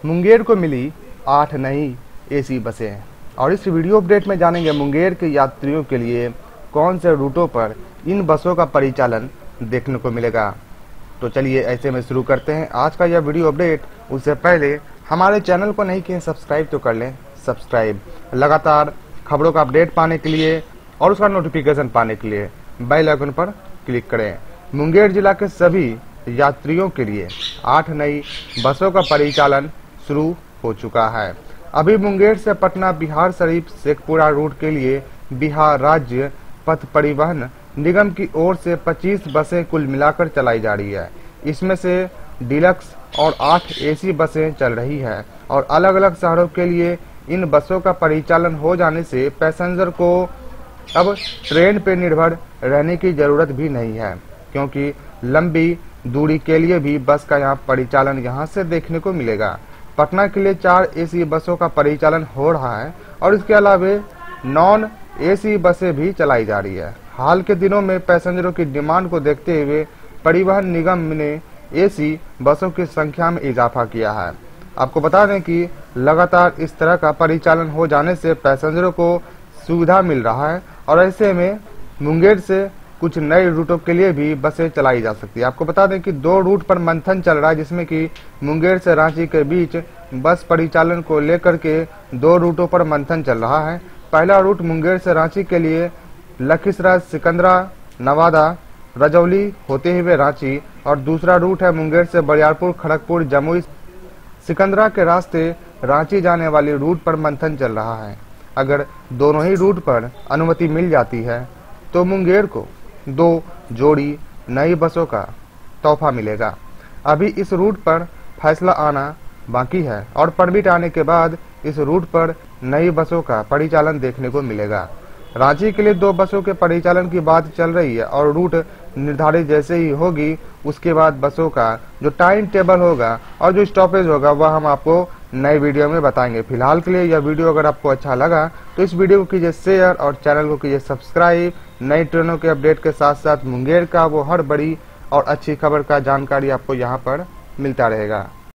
मुंगेर को मिली 8 नई एसी बसें। और इस वीडियो अपडेट में जानेंगे मुंगेर के यात्रियों के लिए कौन से रूटों पर इन बसों का परिचालन देखने को मिलेगा। तो चलिए ऐसे में शुरू करते हैं आज का यह वीडियो अपडेट। उससे पहले हमारे चैनल को नहीं किए सब्सक्राइब तो कर लें सब्सक्राइब। लगातार खबरों का अपडेट पाने के लिए और उसका नोटिफिकेशन पाने के लिए बेल आइकन पर क्लिक करें। मुंगेर जिला के सभी यात्रियों के लिए 8 नई बसों का परिचालन शुरू हो चुका है। अभी मुंगेर से पटना बिहार शरीफ शेखपुरा रूट के लिए बिहार राज्य पथ परिवहन निगम की ओर से 25 बसें कुल मिलाकर चलाई जा रही है। इसमें से डिलक्स और 8 एसी बसें चल रही है और अलग अलग शहरों के लिए इन बसों का परिचालन हो जाने से पैसेंजर को अब ट्रेन पर निर्भर रहने की जरूरत भी नहीं है, क्योंकि लंबी दूरी के लिए भी बस का यहाँ परिचालन यहाँ से देखने को मिलेगा। पटना के लिए 4 एसी बसों का परिचालन हो रहा है और इसके अलावे नॉन एसी बसें भी चलाई जा रही है। हाल के दिनों में पैसेंजरों की डिमांड को देखते हुए परिवहन निगम ने एसी बसों की संख्या में इजाफा किया है। आपको बता दें कि लगातार इस तरह का परिचालन हो जाने से पैसेंजरों को सुविधा मिल रहा है और ऐसे में मुंगेर से कुछ नए रूटों के लिए भी बसें चलाई जा सकती है। आपको बता दें कि 2 रूट पर मंथन चल रहा है, जिसमें कि मुंगेर से रांची के बीच बस परिचालन को लेकर के 2 रूटों पर मंथन चल रहा है। पहला रूट मुंगेर से रांची के लिए लखीसराय सिकंदरा नवादा रजौली होते हुए रांची, और दूसरा रूट है मुंगेर से बरियारपुर खड़गपुर जमुई सिकंदरा के रास्ते रांची जाने वाली रूट पर मंथन चल रहा है। अगर दोनों ही रूट पर अनुमति मिल जाती है तो मुंगेर को 2 जोड़ी नई बसों का तोहफा मिलेगा। अभी इस रूट पर फैसला आना बाकी है और परमिट आने के बाद इस रूट पर नई बसों का परिचालन देखने को मिलेगा। रांची के लिए 2 बसों के परिचालन की बात चल रही है और रूट निर्धारित जैसे ही होगी उसके बाद बसों का जो टाइम टेबल होगा और जो स्टॉपेज होगा वह हम आपको नए वीडियो में बताएंगे। फिलहाल के लिए यह वीडियो अगर आपको अच्छा लगा तो इस वीडियो को कीजिए शेयर और चैनल को कीजिए सब्सक्राइब। नई ट्रेनों के अपडेट के साथ साथ मुंगेर का वो हर बड़ी और अच्छी खबर का जानकारी आपको यहाँ पर मिलता रहेगा।